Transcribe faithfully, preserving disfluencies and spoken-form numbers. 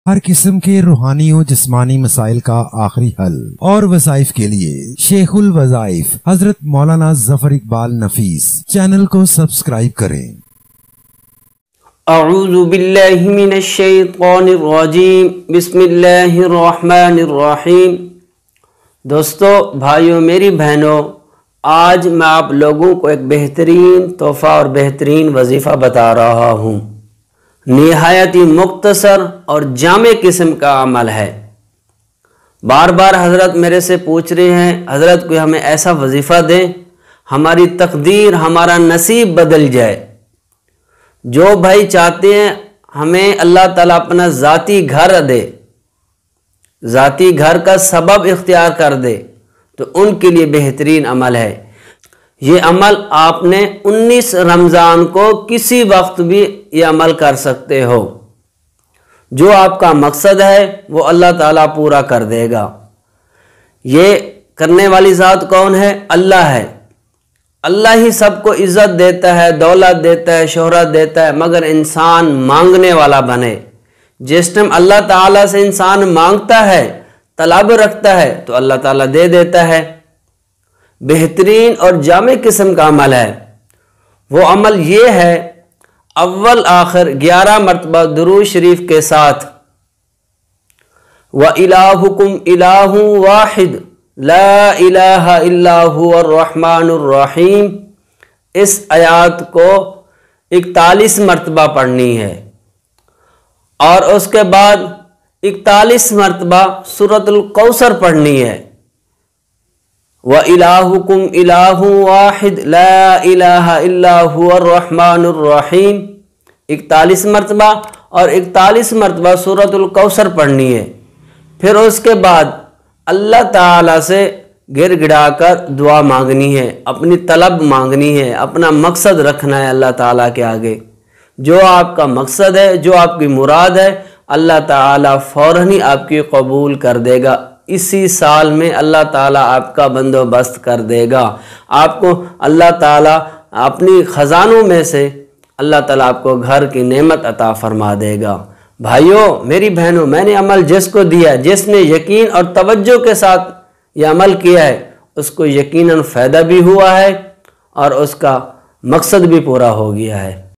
ہر قسم کے روحانی و جسمانی مسائل کا آخری حل اور وظائف کے لیے شیخ الوظائف حضرت مولانا ظفر اقبال نفیس چینل کو سبسکرائب کریں۔ اعوذ باللہ من الشیطان الرجیم، بسم اللہ الرحمن الرحیم۔ دوستو، بھائیوں، میری بہنوں، آج میں آپ لوگوں کو ایک بہترین تحفہ اور بہترین وظیفہ بتا رہا ہوں۔ نہایت ہی مختصر اور جامع قسم کا عمل ہے۔ بار بار حضرت میرے سے پوچھ رہے ہیں، حضرت کوئی ہمیں ایسا وظیفہ دیں ہماری تقدیر، ہمارا نصیب بدل جائے۔ جو بھائی چاہتے ہیں ہمیں اللہ تعالیٰ اپنا ذاتی گھر دے، ذاتی گھر کا سبب اختیار کر دے، تو ان کے لیے بہترین عمل ہے۔ یہ عمل آپ نے انیس رمضان کو کسی وقت بھی یہ عمل کر سکتے ہو۔ جو آپ کا مقصد ہے وہ اللہ تعالیٰ پورا کر دے گا۔ یہ کرنے والی ذات کون ہے؟ اللہ ہے۔ اللہ ہی سب کو عزت دیتا ہے، دولت دیتا ہے، شہرت دیتا ہے، مگر انسان مانگنے والا بنے۔ جس ٹائم اللہ تعالیٰ سے انسان مانگتا ہے، طلب رکھتا ہے، تو اللہ تعالیٰ دے دیتا ہے۔ بہترین اور جامع قسم کا عمل ہے۔ وہ عمل یہ ہے، اول آخر گیارہ مرتبہ درود شریف کے ساتھ وَإِلَٰهُكُمْ إِلَٰهٌ وَاحِدٌ لَا إِلَٰهَ إِلَّا هُوَ الرَّحْمَٰنُ الرَّحِيمُ، اس آیات کو اکتالیس مرتبہ پڑھنی ہے، اور اس کے بعد اکتالیس مرتبہ سورۃ الکوثر پڑھنی ہے۔ وَإِلَٰهُكُمْ إِلَٰهٌ وَاحِدٌ لَا إِلَٰهَ إِلَّا هُوَ الرَّحْمَٰنُ الرَّحِيمُ اکتالیس مرتبہ، اور اکتالیس مرتبہ سورۃ الکوثر پڑھنی ہے۔ پھر اس کے بعد اللہ تعالیٰ سے گر گڑا کر دعا مانگنی ہے، اپنی طلب مانگنی ہے، اپنا مقصد رکھنا ہے اللہ تعالیٰ کے آگے۔ جو آپ کا مقصد ہے، جو آپ کی مراد ہے، اللہ تعالیٰ فوراً ہی آپ کی قبول کر دے گا۔ اسی سال میں اللہ تعالیٰ آپ کا بندوبست کر دے گا۔ آپ کو اللہ تعالیٰ اپنی خزانوں میں سے اللہ تعالیٰ آپ کو گھر کی نعمت عطا فرما دے گا۔ بھائیوں، میری بہنوں، میں نے عمل جس کو دیا، جس نے یقین اور توجہ کے ساتھ یہ عمل کیا ہے، اس کو یقیناً فائدہ بھی ہوا ہے اور اس کا مقصد بھی پورا ہو گیا ہے۔